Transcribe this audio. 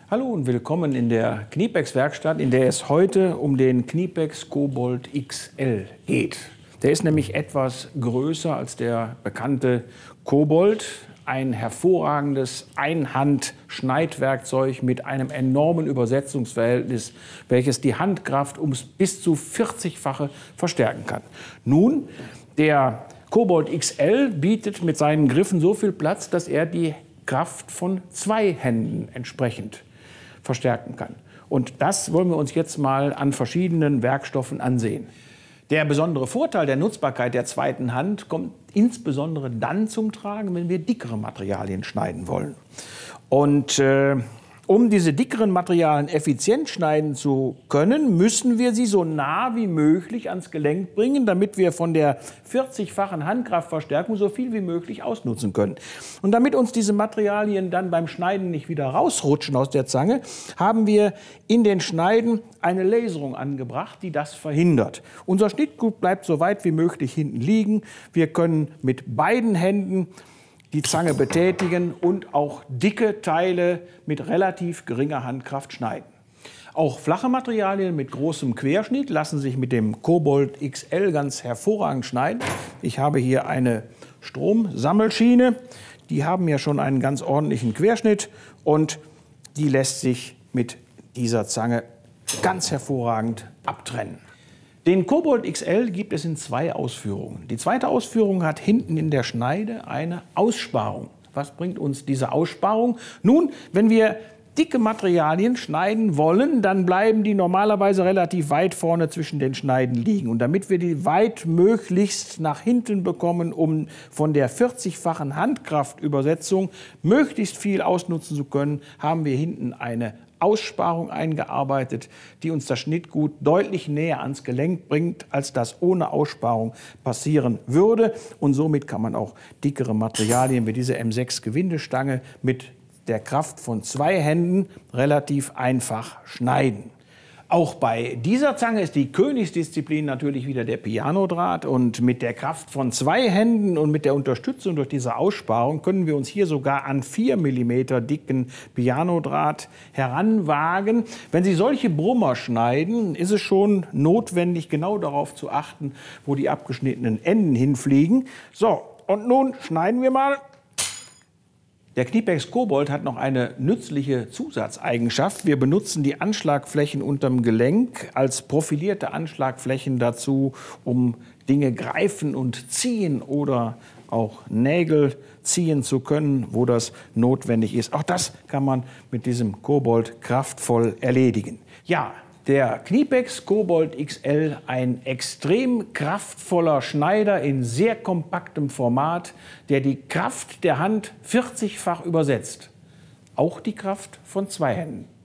Hallo und willkommen in der Knipex-Werkstatt, in der es heute um den Knipex Kobold XL geht. Der ist nämlich etwas größer als der bekannte Kobold. Ein hervorragendes Einhand-Schneidwerkzeug mit einem enormen Übersetzungsverhältnis, welches die Handkraft ums bis zu 40-fache verstärken kann. Nun, der Kobold XL bietet mit seinen Griffen so viel Platz, dass er die Kraft von 2 Händen entsprechend verstärken kann. Und das wollen wir uns jetzt mal an verschiedenen Werkstoffen ansehen. Der besondere Vorteil der Nutzbarkeit der zweiten Hand kommt insbesondere dann zum Tragen, wenn wir dickere Materialien schneiden wollen. Und um diese dickeren Materialien effizient schneiden zu können, müssen wir sie so nah wie möglich ans Gelenk bringen, damit wir von der 40-fachen Handkraftverstärkung so viel wie möglich ausnutzen können. Und damit uns diese Materialien dann beim Schneiden nicht wieder rausrutschen aus der Zange, haben wir in den Schneiden eine Laserung angebracht, die das verhindert. Unser Schnittgut bleibt so weit wie möglich hinten liegen. Wir können mit beiden Händen die Zange betätigen und auch dicke Teile mit relativ geringer Handkraft schneiden. Auch flache Materialien mit großem Querschnitt lassen sich mit dem Kobold XL ganz hervorragend schneiden. Ich habe hier eine Stromsammelschiene. Die haben ja schon einen ganz ordentlichen Querschnitt und die lässt sich mit dieser Zange ganz hervorragend abtrennen. Den Kobold XL gibt es in 2 Ausführungen. Die zweite Ausführung hat hinten in der Schneide eine Aussparung. Was bringt uns diese Aussparung? Nun, wenn wir dicke Materialien schneiden wollen, dann bleiben die normalerweise relativ weit vorne zwischen den Schneiden liegen. Und damit wir die weit möglichst nach hinten bekommen, um von der 40-fachen Handkraftübersetzung möglichst viel ausnutzen zu können, haben wir hinten eine Aussparung eingearbeitet, die uns das Schnittgut deutlich näher ans Gelenk bringt, als das ohne Aussparung passieren würde. Und somit kann man auch dickere Materialien wie diese M6 Gewindestange mit der Kraft von 2 Händen relativ einfach schneiden. Auch bei dieser Zange ist die Königsdisziplin natürlich wieder der Pianodraht. Und mit der Kraft von 2 Händen und mit der Unterstützung durch diese Aussparung können wir uns hier sogar an 4 mm dicken Pianodraht heranwagen. Wenn Sie solche Brummer schneiden, ist es schon notwendig, genau darauf zu achten, wo die abgeschnittenen Enden hinfliegen. So, und nun schneiden wir mal. Der Knipex Kobold hat noch eine nützliche Zusatzeigenschaft. Wir benutzen die Anschlagflächen unterm Gelenk als profilierte Anschlagflächen dazu, um Dinge greifen und ziehen oder auch Nägel ziehen zu können, wo das notwendig ist. Auch das kann man mit diesem Kobold kraftvoll erledigen. Ja, der Knipex Kobold XL, ein extrem kraftvoller Schneider in sehr kompaktem Format, der die Kraft der Hand 40-fach übersetzt. Auch die Kraft von 2 Händen.